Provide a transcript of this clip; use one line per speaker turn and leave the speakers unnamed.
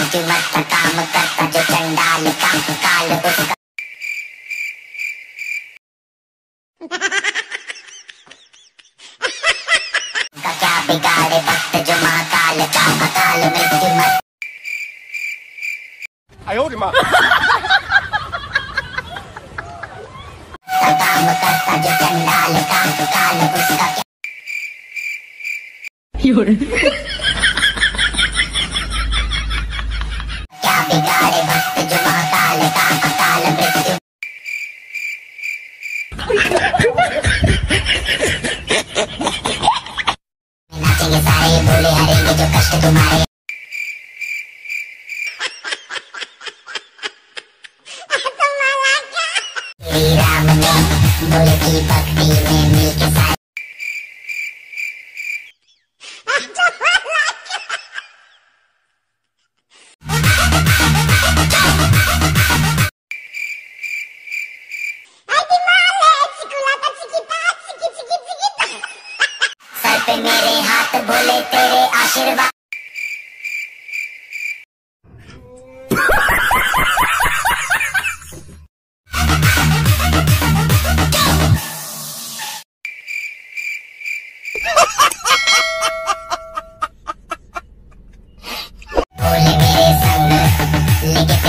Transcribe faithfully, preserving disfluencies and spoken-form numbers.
मत काम करता जो चंडाल काम काल उसका का क्या बिगाड़े भक्त जो महाकाल का अकाल मृत्यु मत काम करता जो चंडाल काम काल उसका क्या बिगाड़े भक्त जो महाकाल का अकाल मृत्यु नाचेंगे सारे भोले हरेंगे जो कष्ट तुम्हारे श्री राम में भोले की भक्ति में मिलके सारे सर पे मेरे हाथ भोले तेरे आशीर्वाद भोले मेरे संग लेके